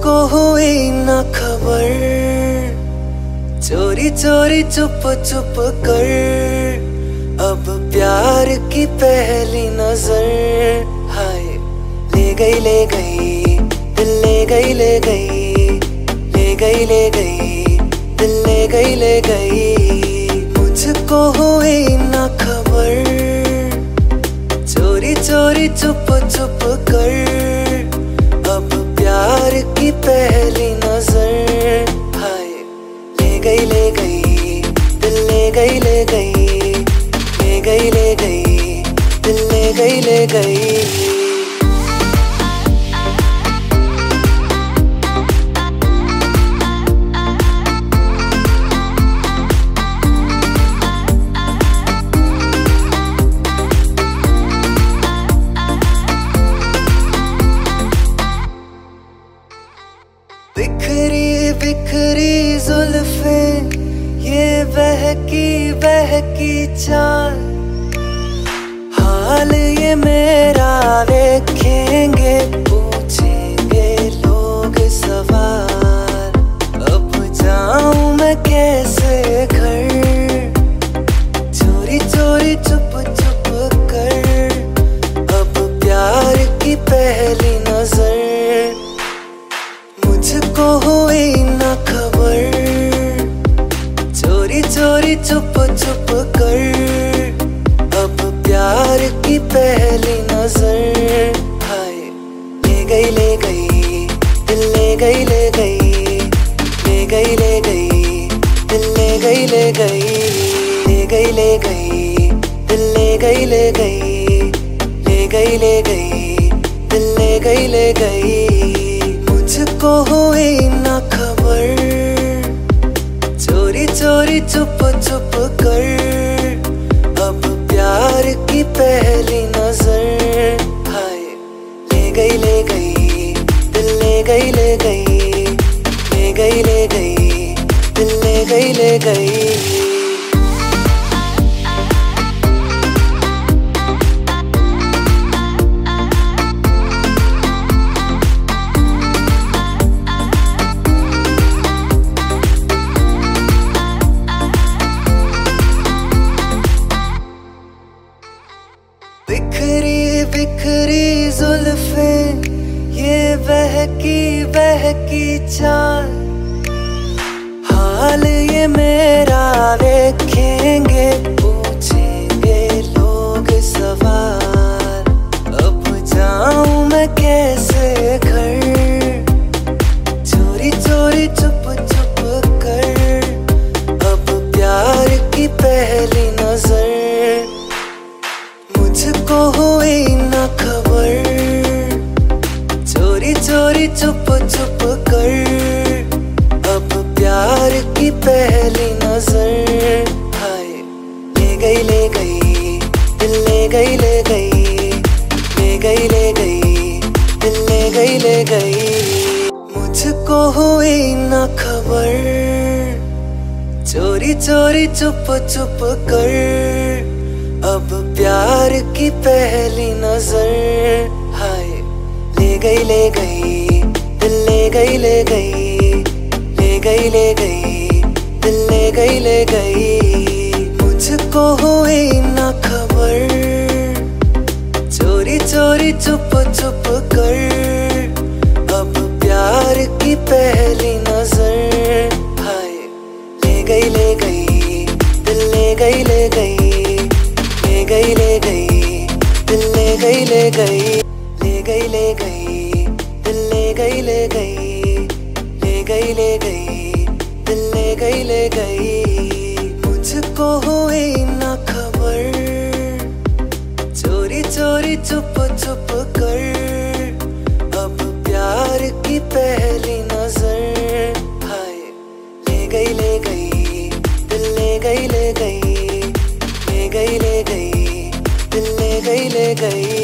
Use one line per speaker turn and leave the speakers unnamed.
मुझको हुई न खबर, चोरी चोरी चुप चुप कर, अब प्यार की पहली नजर। हाय ले गई दिल ले गई ले गई ले गई ले गई दिल ले गई मुझको हुई न खबर, चोरी चोरी चुप चुप कर, अब प्यार की पहली नजर। हाय ले गई दिल ले गई ले गई ले गई ले गई दिल ले गई। बिखरी बिखरी जुल्फें, ये बहकी चाल, हाल ये मेरा देखेंगे पूछेंगे लोग सवाल। अब जाऊं मैं कैसे घर, चोरी चोरी चुप चुप कर, अब प्यार की पहली नजर। मुझको हुई न खबर, चोरी चोरी चुप चुप कर, अब प्यार की पहली नजर। हाय ले गई दिल ले गई ले गई ले गई ले गई दिल ले गई ले गई ले गई दिल ले गई ले गई ले गई दिल ले गई मुझको हुई न खबर, चोरी चोरी चुप चुप कर, अब प्यार की पहली नजर। हाय ले गई दिल ले गई ले गई ले गई ले गई दिल ले गई। बिखरी बिखरी जुल्फें, ये बहकी चाल, हाल ये मेरा देखेंगे पूछेंगे लोग सवाल। अब जाऊं मैं कैसे घर, चोरी चोरी चुप चुप कर, अब प्यार की पहली नजर। मुझको हुई न खबर, चोरी चोरी चुप चुप कर, अब प्यार की पहली नजर। हाय ले गई दिल ले गई ले गई ले गई ले गई दिल ले गई मुझको हुई न खबर, चोरी चोरी चुप चुप कर, अब प्यार की पहली नजर। हाय ले गई दिल ले गई ले गई ले गई ले गई दिल ले गई मुझको हुई न खबर, चोरी चोरी चुप चुप कर, अब प्यार की पहली नजर। हाय ले गई दिल ले गई ले गई ले गई ले गई दिल ले गई ले गई ले गई दिल ले गई ले गई ले गई दिल ले गई मुझको हुई न खबर, चोरी चोरी चुप चुप कर, अब प्यार की पहली नजर। हाय ले गई दिल ले गई ले गई ले गई ले गई दिल ले गई